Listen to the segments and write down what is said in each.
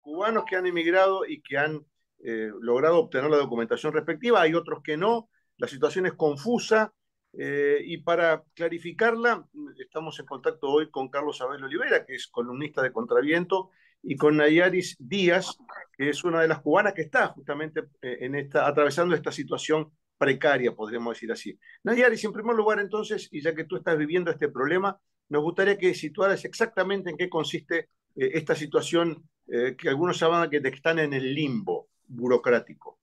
cubanos que han emigrado y que han logrado obtener la documentación respectiva, hay otros que no, la situación es confusa y para clarificarla estamos en contacto hoy con Carlos Abel Olivera, que es columnista de Contraviento, y con Nayaris Díaz, que es una de las cubanas que está justamente atravesando esta situación precaria, podríamos decir así. Nayaris, en primer lugar, entonces, y ya que tú estás viviendo este problema, nos gustaría que situaras exactamente en qué consiste esta situación que algunos llaman que están en el limbo burocrático.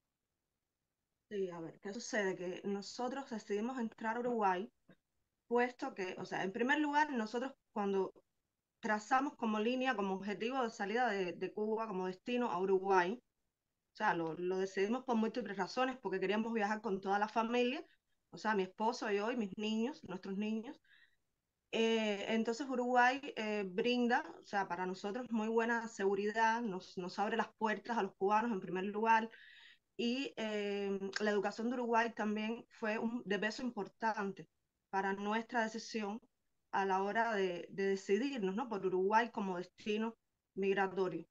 Sí, a ver, ¿qué sucede? Que nosotros decidimos entrar a Uruguay, puesto que, o sea, en primer lugar, nosotros cuando trazamos como línea, como objetivo de salida de Cuba, como destino a Uruguay, o sea, lo decidimos por múltiples razones, porque queríamos viajar con toda la familia, o sea, mi esposo, yo y mis niños, nuestros niños. Entonces Uruguay brinda, o sea, para nosotros muy buena seguridad, nos abre las puertas a los cubanos en primer lugar, y la educación de Uruguay también fue de peso importante para nuestra decisión a la hora de decidirnos, ¿no? Por Uruguay como destino migratorio.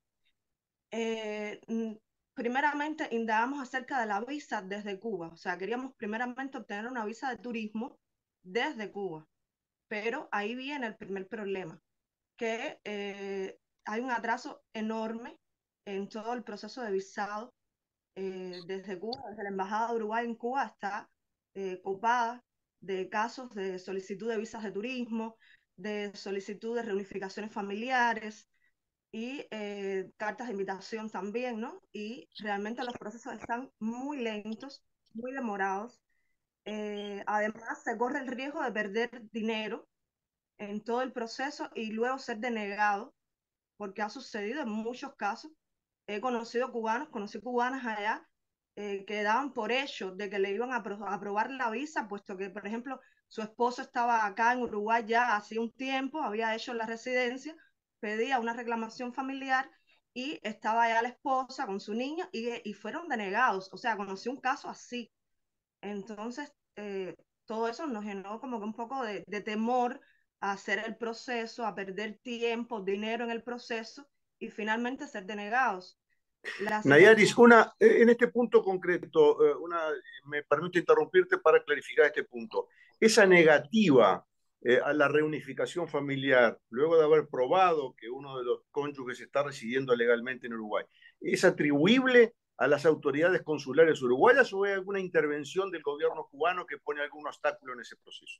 Eh, mm, Primeramente indagamos acerca de la visa desde Cuba, o sea, queríamos primeramente obtener una visa de turismo desde Cuba, pero ahí viene el primer problema, que hay un atraso enorme en todo el proceso de visado desde Cuba, desde la Embajada de Uruguay en Cuba está copada de casos de solicitud de visas de turismo, de solicitud de reunificaciones familiares y cartas de invitación también, ¿no? Y realmente los procesos están muy lentos, muy demorados. Además, se corre el riesgo de perder dinero en todo el proceso y luego ser denegado, porque ha sucedido en muchos casos. He conocido cubanos, conocí cubanas allá que daban por hecho de que le iban a aprobar la visa, puesto que, por ejemplo, su esposo estaba acá en Uruguay ya hace un tiempo, había hecho la residencia, pedía una reclamación familiar y estaba allá la esposa con su niño y fueron denegados. O sea, conocí un caso así. Entonces, todo eso nos generó como que un poco de temor a hacer el proceso, a perder tiempo, dinero en el proceso y finalmente ser denegados. La situación, Nayaris, en este punto concreto, me permito interrumpirte para clarificar este punto. Esa negativa a la reunificación familiar, luego de haber probado que uno de los cónyuges está residiendo legalmente en Uruguay, ¿es atribuible a las autoridades consulares uruguayas o hay alguna intervención del gobierno cubano que pone algún obstáculo en ese proceso?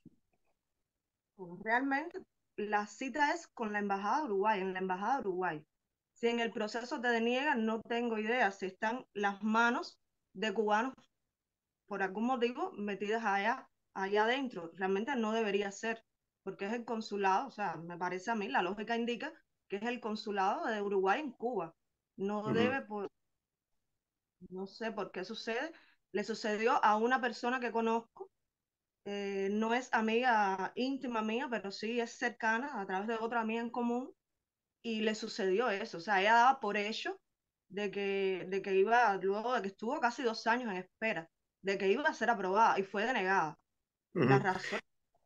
realmente la cita es con la Embajada de Uruguay, en la Embajada de Uruguay. Si en el proceso te deniegan, no tengo idea si están las manos de cubanos por algún motivo metidas allá adentro. Realmente no debería ser, porque es el consulado, o sea, me parece a mí, la lógica indica que es el consulado de Uruguay en Cuba. Uh No -huh. debe, no sé por qué sucede. Le sucedió a una persona que conozco, no es amiga íntima mía, pero sí es cercana a través de otra amiga en común, y le sucedió eso. O sea, ella daba por hecho de que iba, luego de que estuvo casi 2 años en espera, de que iba a ser aprobada y fue denegada. Uh La -huh. razón.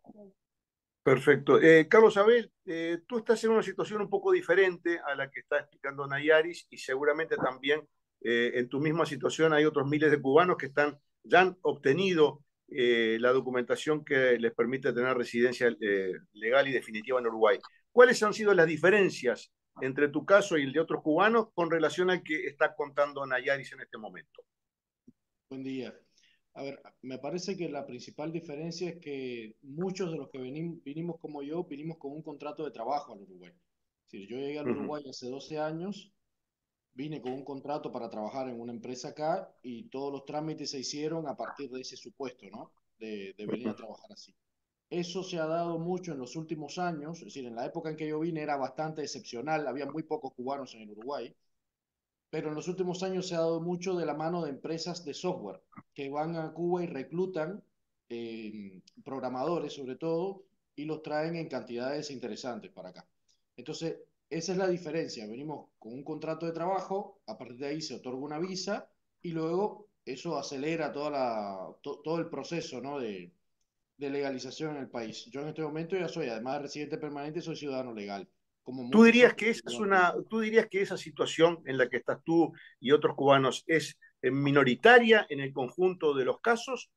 Perfecto. Carlos Abel, tú estás en una situación un poco diferente a la que está explicando Nayaris y seguramente también en tu misma situación hay otros miles de cubanos que ya han obtenido la documentación que les permite tener residencia legal y definitiva en Uruguay. ¿Cuáles han sido las diferencias entre tu caso y el de otros cubanos con relación al que está contando Nayaris en este momento? Buen día. A ver, me parece que la principal diferencia es que muchos de los que vinimos como yo, vinimos con un contrato de trabajo al Uruguay. Es decir, yo llegué al Uh -huh. Uruguay hace 12 años, vine con un contrato para trabajar en una empresa acá y todos los trámites se hicieron a partir de ese supuesto, ¿no? De Uh venir a -huh. trabajar así. Eso se ha dado mucho en los últimos años, es decir, en la época en que yo vine era bastante excepcional, había muy pocos cubanos en el Uruguay, pero en los últimos años se ha dado mucho de la mano de empresas de software que van a Cuba y reclutan programadores sobre todo y los traen en cantidades interesantes para acá. Entonces, esa es la diferencia. Venimos con un contrato de trabajo, a partir de ahí se otorga una visa y luego eso acelera todo el proceso, ¿no? de legalización en el país. Yo en este momento ya soy, además de residente permanente, soy ciudadano legal. como ¿Tú muchos dirías otros que esa es estudiantes. tú dirías que esa situación en la que estás tú y otros cubanos es minoritaria en el conjunto de los casos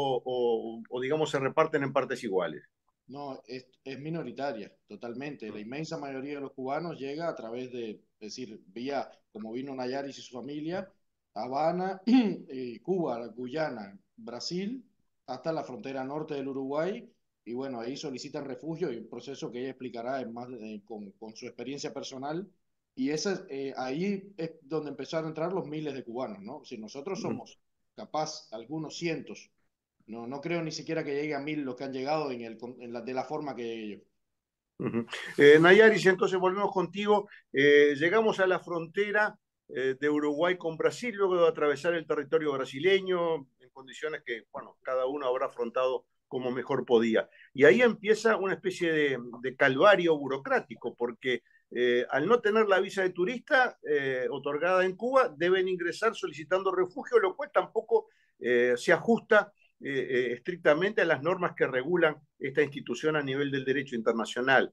o digamos se reparten en partes iguales? No, es minoritaria, totalmente. La inmensa mayoría de los cubanos llega a través de, es decir, vía, como vino Nayaris y su familia, Habana, Cuba, Guyana, Brasil, hasta la frontera norte del Uruguay, y bueno, ahí solicitan refugio y un proceso que ella explicará en más, con su experiencia personal. Y ese, ahí es donde empezaron a entrar los miles de cubanos, ¿no? Si nosotros somos capaz algunos cientos, no, no creo ni siquiera que llegue a 1000 los que han llegado de la forma que llegué yo. Uh-huh. Nayaris, entonces volvemos contigo. Llegamos a la frontera de Uruguay con Brasil, luego de atravesar el territorio brasileño en condiciones que, bueno, cada uno habrá afrontado como mejor podía. Y ahí empieza una especie de calvario burocrático, porque al no tener la visa de turista otorgada en Cuba, deben ingresar solicitando refugio, lo cual tampoco se ajusta estrictamente a las normas que regulan esta institución a nivel del derecho internacional.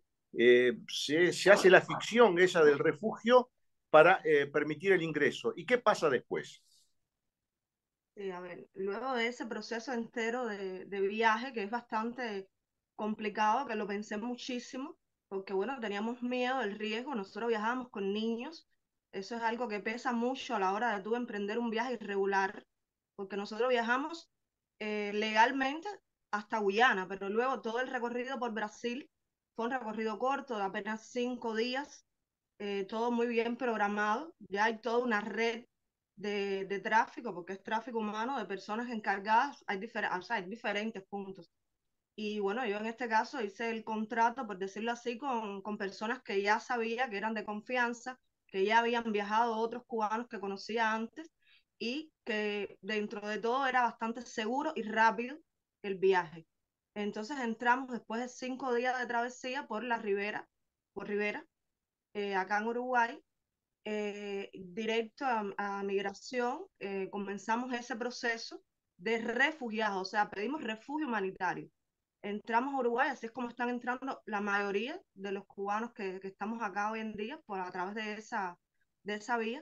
Se hace la ficción esa del refugio para permitir el ingreso. ¿Y qué pasa después? Sí, a ver, luego de ese proceso entero de viaje, que es bastante complicado, que lo pensé muchísimo, porque bueno, teníamos miedo del riesgo, nosotros viajábamos con niños, eso es algo que pesa mucho a la hora de tú emprender un viaje irregular, porque nosotros viajamos legalmente hasta Guyana, pero luego todo el recorrido por Brasil fue un recorrido corto de apenas 5 días, todo muy bien programado, ya hay toda una red de tráfico, porque es tráfico humano, de personas encargadas, o sea, hay diferentes puntos. Y bueno, yo en este caso hice el contrato, por decirlo así, con personas que ya sabía que eran de confianza, que ya habían viajado otros cubanos que conocía antes y que dentro de todo era bastante seguro y rápido el viaje. Entonces entramos después de 5 días de travesía por Rivera, acá en Uruguay, directo a migración, comenzamos ese proceso de refugiados, o sea, pedimos refugio humanitario. Entramos a Uruguay, así es como están entrando la mayoría de los cubanos que estamos acá hoy en día, por a través de esa vía.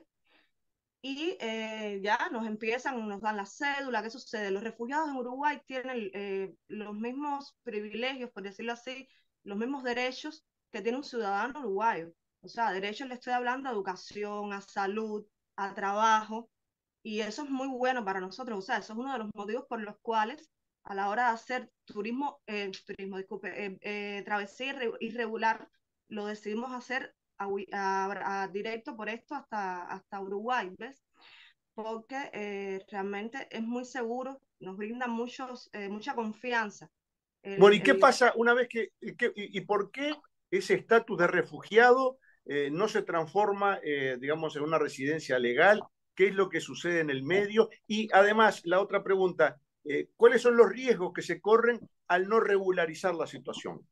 Y ya nos dan la cédula. ¿Qué sucede? Los refugiados en Uruguay tienen los mismos privilegios, por decirlo así, los mismos derechos que tiene un ciudadano uruguayo. O sea, derechos le estoy hablando a educación, a salud, a trabajo, y eso es muy bueno para nosotros. O sea, eso es uno de los motivos por los cuales a la hora de hacer travesía irregular, lo decidimos hacer directo por esto hasta Uruguay, ¿ves? Porque realmente es muy seguro, nos brinda mucha confianza. Bueno, ¿y qué El pasa una vez y por qué ese estatus de refugiado no se transforma, digamos, en una residencia legal? ¿Qué es lo que sucede en el medio? Y además, la otra pregunta, ¿cuáles son los riesgos que se corren al no regularizar la situación?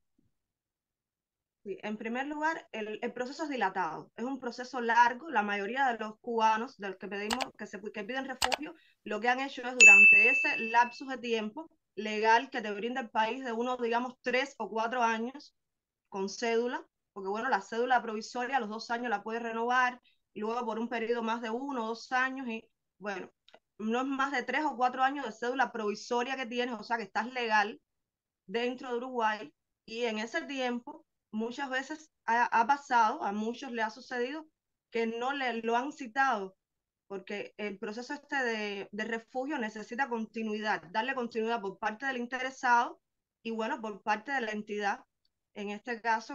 Sí, en primer lugar, el proceso es dilatado, es un proceso largo. La mayoría de los cubanos de los que pedimos que piden refugio, lo que han hecho es durante ese lapso de tiempo legal que te brinda el país de unos, digamos, 3 o 4 años con cédula, porque bueno, la cédula provisoria a los 2 años la puedes renovar, y luego por un periodo más de 1 o 2 años, y bueno, no es más de 3 o 4 años de cédula provisoria que tienes, o sea que estás legal dentro de Uruguay, y en ese tiempo muchas veces ha pasado, a muchos le ha sucedido que no le lo han citado, porque el proceso este de refugio necesita continuidad, darle continuidad por parte del interesado y bueno, por parte de la entidad, en este caso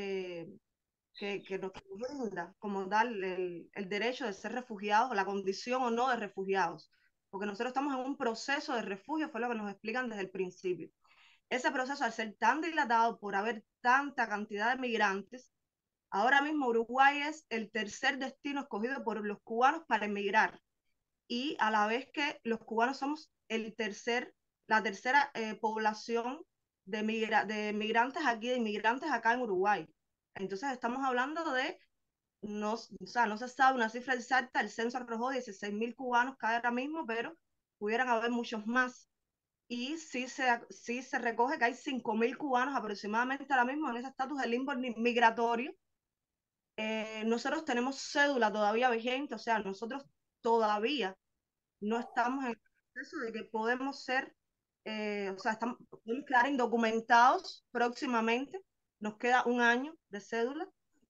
que nos brinda como tal el derecho de ser refugiados, o la condición o no de refugiados, porque nosotros estamos en un proceso de refugio, fue lo que nos explican desde el principio. Ese proceso, al ser tan dilatado por haber tanta cantidad de migrantes, ahora mismo Uruguay es el tercer destino escogido por los cubanos para emigrar, y a la vez que los cubanos somos la tercera población de migrantes aquí, de inmigrantes acá en Uruguay. Entonces estamos hablando de, no, o sea, no se sabe una cifra exacta, el censo arrojó 16.000 cubanos cada ahora mismo, pero pudieran haber muchos más. Y sí se recoge que hay 5.000 cubanos aproximadamente ahora mismo en ese estatus de limbo migratorio, nosotros tenemos cédula todavía vigente, o sea, nosotros todavía no estamos en el proceso de que podemos ser, o sea, podemos quedar indocumentados próximamente, nos queda un año de cédula,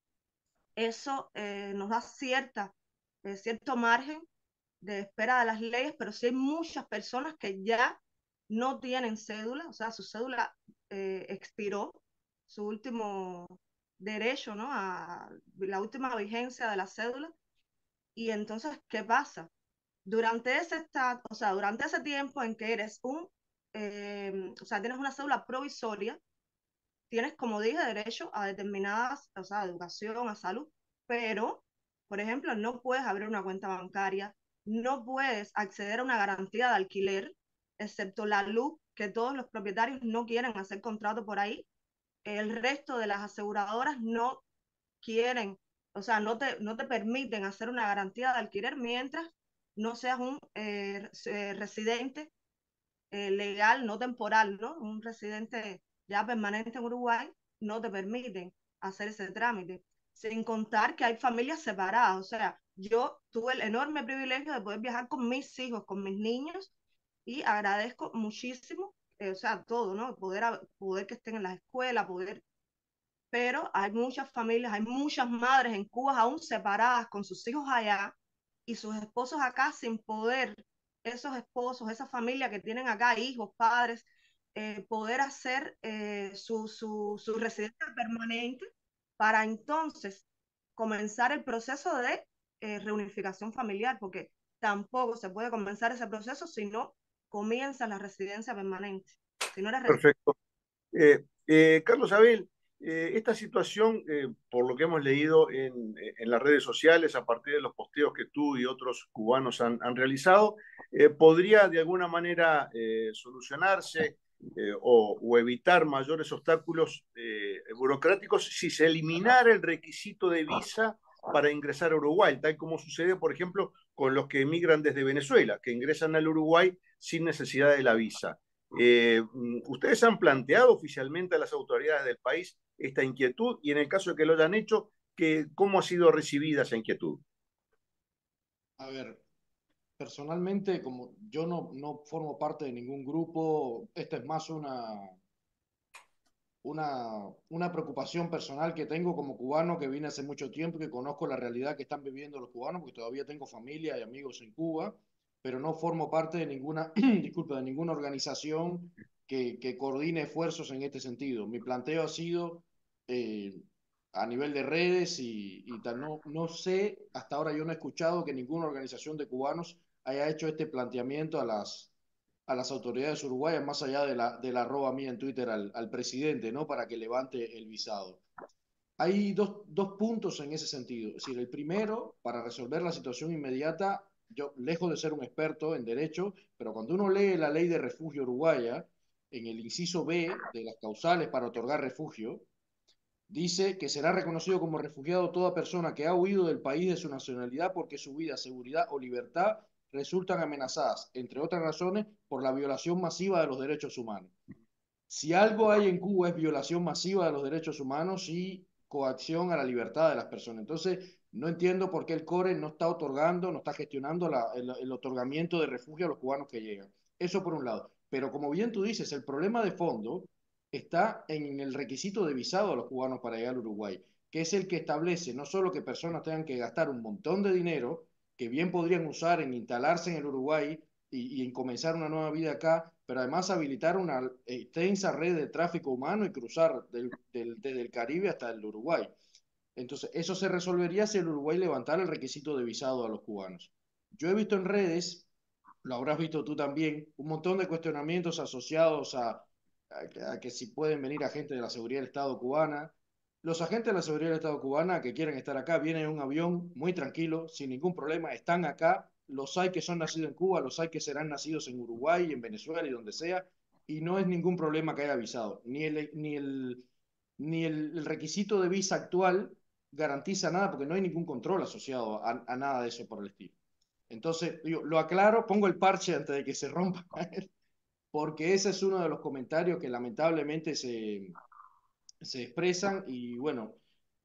eso nos da cierto margen de espera de las leyes, pero sí hay muchas personas que ya no tienen cédula, o sea, su cédula expiró, su último derecho, ¿no? A la última vigencia de la cédula. Y entonces, ¿qué pasa? O sea, durante ese tiempo en que eres o sea, tienes una cédula provisoria, tienes, como dije, derecho a determinadas, o sea, a educación, a salud, pero, por ejemplo, no puedes abrir una cuenta bancaria, no puedes acceder a una garantía de alquiler, excepto la luz, que todos los propietarios no quieren hacer contrato por ahí. El resto de las aseguradoras no quieren, o sea, no te permiten hacer una garantía de alquiler mientras no seas un residente legal, no temporal, ¿no? Un residente ya permanente en Uruguay, no te permiten hacer ese trámite. Sin contar que hay familias separadas, o sea, yo tuve el enorme privilegio de poder viajar con mis hijos, con mis niños, y agradezco muchísimo, o sea, todo, ¿no? Poder que estén en la escuela, poder, pero hay muchas familias, hay muchas madres en Cuba aún separadas con sus hijos allá y sus esposos acá sin poder, esos esposos, esa familia que tienen acá, hijos, padres, poder hacer su residencia permanente para entonces comenzar el proceso de reunificación familiar, porque tampoco se puede comenzar ese proceso si no comienza la residencia permanente. Si no eres Perfecto. Carlos Abel, esta situación, por lo que hemos leído en las redes sociales, a partir de los posteos que tú y otros cubanos han realizado, podría de alguna manera solucionarse o evitar mayores obstáculos burocráticos si se eliminara el requisito de visa para ingresar a Uruguay, tal como sucede, por ejemplo, con los que emigran desde Venezuela, que ingresan al Uruguay sin necesidad de la visa. ¿Ustedes han planteado oficialmente a las autoridades del país esta inquietud? Y en el caso de que lo hayan hecho, ¿cómo ha sido recibida esa inquietud? A ver, personalmente, como yo no formo parte de ningún grupo, esta es más una preocupación personal que tengo como cubano que vine hace mucho tiempo y que conozco la realidad que están viviendo los cubanos, porque todavía tengo familia y amigos en Cuba, pero no formo parte de ninguna, disculpa, de ninguna organización que coordine esfuerzos en este sentido. Mi planteo ha sido eh, a nivel de redes y tal. No sé, hasta ahora yo no he escuchado que ninguna organización de cubanos haya hecho este planteamiento a las autoridades uruguayas, más allá de la arroba mía en Twitter al presidente, ¿no? Para que levante el visado. Hay dos puntos en ese sentido. Es decir, el primero, para resolver la situación inmediata, yo, lejos de ser un experto en derecho, pero cuando uno lee la ley de refugio uruguaya, en el inciso B de las causales para otorgar refugio, dice que será reconocido como refugiado toda persona que ha huido del país de su nacionalidad porque su vida, seguridad o libertad resultan amenazadas, entre otras razones, por la violación masiva de los derechos humanos. Si algo hay en Cuba es violación masiva de los derechos humanos y coacción a la libertad de las personas. Entonces, no entiendo por qué el CORE no está otorgando, no está gestionando el otorgamiento de refugio a los cubanos que llegan. Eso por un lado. Pero como bien tú dices, el problema de fondo está en el requisito de visado a los cubanos para llegar al Uruguay, que es el que establece no solo que personas tengan que gastar un montón de dinero, que bien podrían usar en instalarse en el Uruguay y en comenzar una nueva vida acá, pero además habilitar una extensa red de tráfico humano y cruzar desde el Caribe hasta el Uruguay. Entonces, eso se resolvería si el Uruguay levantara el requisito de visado a los cubanos. Yo he visto en redes, lo habrás visto tú también, un montón de cuestionamientos asociados a que si pueden venir agentes de la seguridad del Estado cubana. Los agentes de la seguridad del Estado cubana que quieren estar acá vienen en un avión muy tranquilo, sin ningún problema, están acá. Los hay que son nacidos en Cuba, los hay que serán nacidos en Uruguay, en Venezuela y donde sea, y no es ningún problema que haya visado. Ni el requisito de visa actual garantiza nada porque no hay ningún control asociado a nada de eso por el estilo. Entonces, yo lo aclaro, pongo el parche antes de que se rompa, porque ese es uno de los comentarios que lamentablemente se expresan y bueno,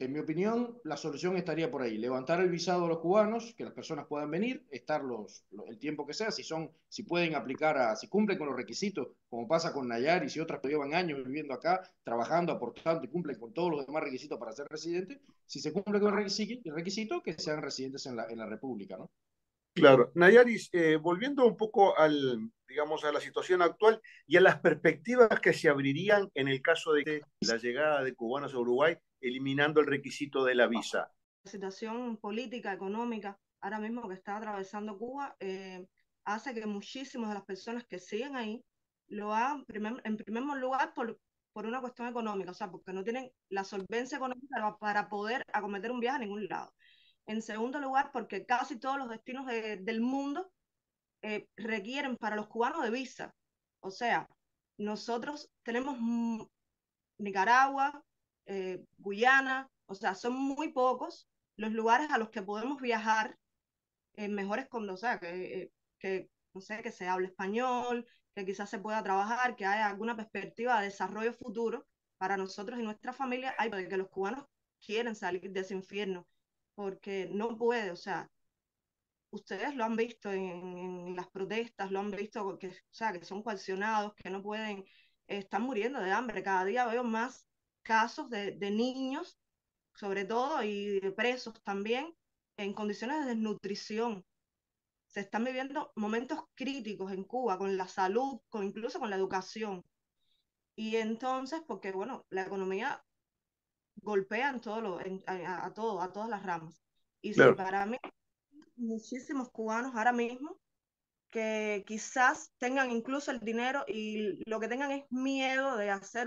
En mi opinión, la solución estaría por ahí, levantar el visado a los cubanos, que las personas puedan venir, estar el tiempo que sea, si pueden si cumplen con los requisitos, como pasa con Nayaris y otras que llevan años viviendo acá, trabajando, aportando y cumplen con todos los demás requisitos para ser residentes, si se cumple con el requisito, que sean residentes en la República, ¿no? Claro. Nayaris, volviendo un poco digamos, a la situación actual y a las perspectivas que se abrirían en el caso de la llegada de cubanos a Uruguay, eliminando el requisito de la visa. La situación política, económica, ahora mismo que está atravesando Cuba, hace que muchísimas de las personas que siguen ahí lo hagan en primer lugar por una cuestión económica, o sea, porque no tienen la solvencia económica para poder acometer un viaje a ningún lado. En segundo lugar, porque casi todos los destinos del mundo requieren para los cubanos de visa. O sea, nosotros tenemos Nicaragua, Guyana, o sea, son muy pocos los lugares a los que podemos viajar en mejores condiciones, o sea, no sé, que se hable español, que quizás se pueda trabajar, que haya alguna perspectiva de desarrollo futuro para nosotros y nuestra familia, hay de que los cubanos quieren salir de ese infierno, porque no puede, o sea, ustedes lo han visto en las protestas, lo han visto que, o sea, que son coaccionados, que no pueden, están muriendo de hambre. Cada día veo más casos de niños, sobre todo, y de presos también, en condiciones de desnutrición. Se están viviendo momentos críticos en Cuba con la salud, incluso con la educación. Y entonces, porque bueno, la economía golpea en todo a todas las ramas. Y sí, Claro. para mí, muchísimos cubanos ahora mismo que quizás tengan incluso el dinero y lo que tengan es miedo de hacer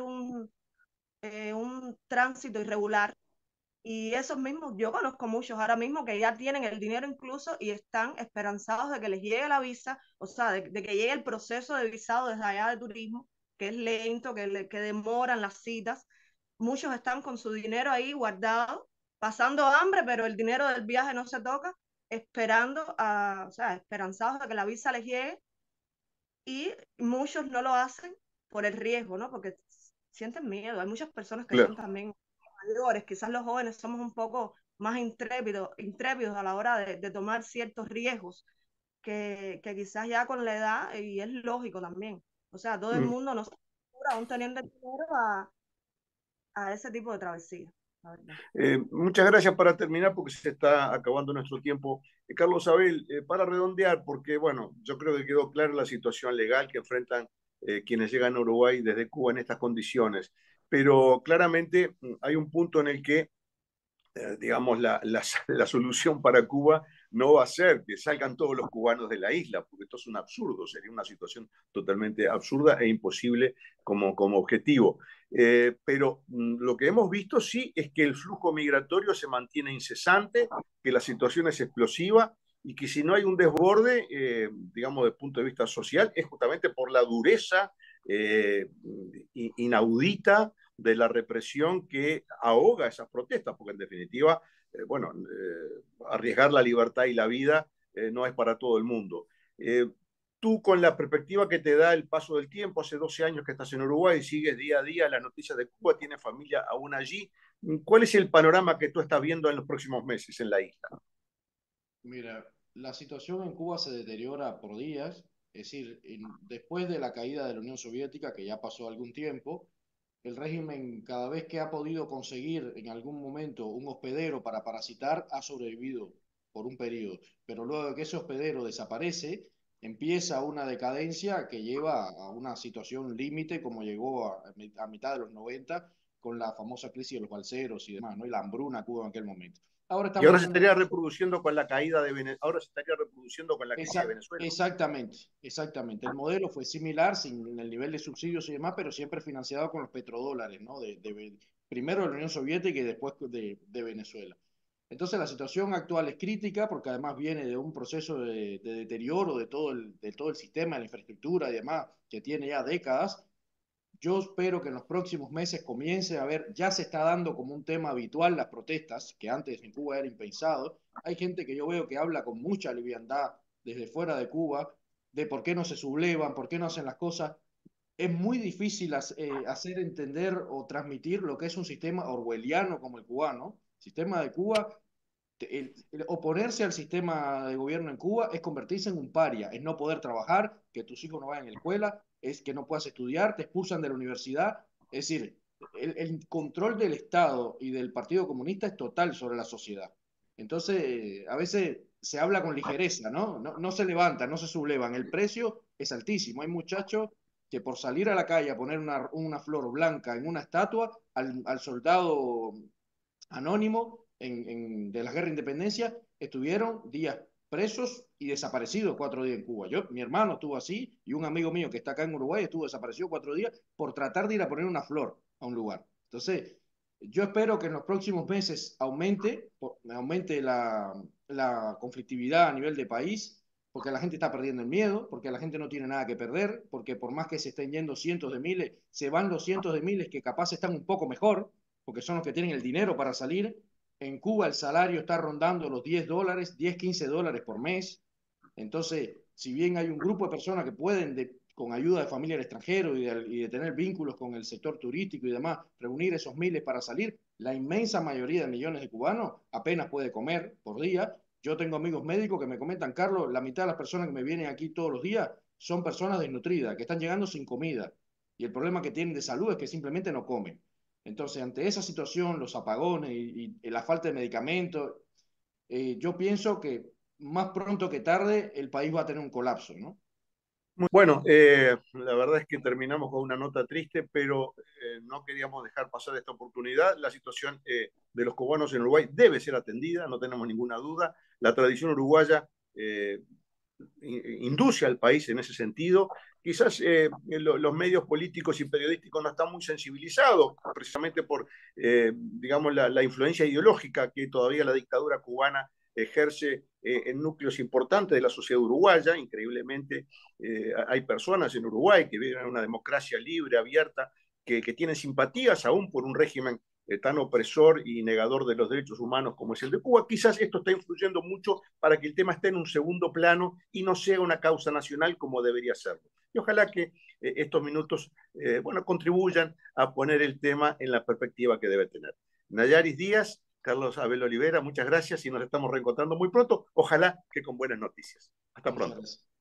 un tránsito irregular. Y esos mismos, yo conozco muchos ahora mismo que ya tienen el dinero incluso y están esperanzados de que les llegue la visa, o sea, de que llegue el proceso de visado desde allá de turismo, que es lento, que demoran las citas. Muchos están con su dinero ahí guardado, pasando hambre, pero el dinero del viaje no se toca, o sea, esperanzados de que la visa les llegue, y muchos no lo hacen por el riesgo, ¿no? Porque sienten miedo. Hay muchas personas que son Claro. también mayores, quizás los jóvenes somos un poco más intrépidos a la hora de tomar ciertos riesgos que quizás ya con la edad, y es lógico también. O sea, todo el Mm. mundo no se aventura aún teniendo el dinero a ese tipo de travesía, la verdad. Muchas gracias. Para terminar, porque se está acabando nuestro tiempo. Carlos Abel, para redondear, porque bueno, yo creo que quedó clara la situación legal que enfrentan quienes llegan a Uruguay desde Cuba en estas condiciones, pero claramente hay un punto en el que digamos, la solución para Cuba no va a ser que salgan todos los cubanos de la isla, porque esto es un absurdo, sería una situación totalmente absurda e imposible como objetivo. Pero lo que hemos visto sí es que el flujo migratorio se mantiene incesante, que la situación es explosiva y que si no hay un desborde, digamos, desde el punto de vista social, es justamente por la dureza inaudita de la represión que ahoga esas protestas, porque en definitiva, bueno, arriesgar la libertad y la vida no es para todo el mundo. Tú, con la perspectiva que te da el paso del tiempo, hace 12 años que estás en Uruguay, sigues día a día las noticias de Cuba, tienes familia aún allí. ¿Cuál es el panorama que tú estás viendo en los próximos meses en la isla? Mira, la situación en Cuba se deteriora por días, es decir, después de la caída de la Unión Soviética, que ya pasó algún tiempo, el régimen, cada vez que ha podido conseguir en algún momento un hospedero para parasitar, ha sobrevivido por un periodo. Pero luego de que ese hospedero desaparece, empieza una decadencia que lleva a una situación límite, como llegó a mitad de los 90 con la famosa crisis de los balseros y demás, ¿no? Y la hambruna Cuba en aquel momento. Ahora Y estamos ahora se viendo estaría reproduciendo con la caída de Venezuela, ahora se estaría reproduciendo con la crisis de Venezuela. Exactamente, exactamente. El modelo fue similar, sin el nivel de subsidios y demás, pero siempre financiado con los petrodólares, ¿no? Primero de la Unión Soviética y después de Venezuela. Entonces la situación actual es crítica porque además viene de un proceso de deterioro de todo el sistema, de la infraestructura y demás, que tiene ya décadas. Yo espero que en los próximos meses comience a ver, ya se está dando como un tema habitual las protestas, que antes en Cuba era impensado. Hay gente que yo veo que habla con mucha liviandad desde fuera de Cuba de por qué no se sublevan, por qué no hacen las cosas. Es muy difícil hacer entender o transmitir lo que es un sistema orwelliano como el cubano, El sistema de Cuba, el oponerse al sistema de gobierno en Cuba es convertirse en un paria, es no poder trabajar, que tus hijos no vayan a la escuela, es que no puedas estudiar, te expulsan de la universidad. Es decir, el control del Estado y del Partido Comunista es total sobre la sociedad. Entonces, a veces se habla con ligereza, ¿no? No se levantan, no se sublevan. El precio es altísimo. Hay muchachos que por salir a la calle a poner una flor blanca en una estatua al soldado anónimo de la guerra de independencia, estuvieron días presos y desaparecidos 4 días en Cuba. Mi hermano estuvo así y un amigo mío que está acá en Uruguay estuvo desaparecido 4 días por tratar de ir a poner una flor a un lugar. Entonces, yo espero que en los próximos meses aumente la conflictividad a nivel de país, porque la gente está perdiendo el miedo, porque la gente no tiene nada que perder, porque por más que se estén yendo cientos de miles, se van los cientos de miles que capaz están un poco mejor, porque son los que tienen el dinero para salir. En Cuba el salario está rondando los $10, 10, $15 por mes. Entonces, si bien hay un grupo de personas que pueden, con ayuda de familia al extranjero y de tener vínculos con el sector turístico y demás, reunir esos miles para salir, la inmensa mayoría de millones de cubanos apenas puede comer por día. Yo tengo amigos médicos que me comentan, Carlos, la mitad de las personas que me vienen aquí todos los días son personas desnutridas, que están llegando sin comida. Y el problema que tienen de salud es que simplemente no comen. Entonces, ante esa situación, los apagones y la falta de medicamentos, yo pienso que más pronto que tarde el país va a tener un colapso, ¿no? Bueno, la verdad es que terminamos con una nota triste, pero no queríamos dejar pasar esta oportunidad. La situación de los cubanos en Uruguay debe ser atendida, no tenemos ninguna duda. La tradición uruguaya induce al país en ese sentido. Quizás los medios políticos y periodísticos no están muy sensibilizados, precisamente por, digamos, la influencia ideológica que todavía la dictadura cubana ejerce en núcleos importantes de la sociedad uruguaya. Increíblemente, hay personas en Uruguay que viven en una democracia libre, abierta, que tienen simpatías aún por un régimen tan opresor y negador de los derechos humanos como es el de Cuba. Quizás esto está influyendo mucho para que el tema esté en un segundo plano y no sea una causa nacional como debería serlo. Y ojalá que estos minutos bueno, contribuyan a poner el tema en la perspectiva que debe tener. Nayaris Díaz, Carlos Abel Olivera, muchas gracias y nos estamos reencontrando muy pronto. Ojalá que con buenas noticias. Hasta Muchas pronto. gracias.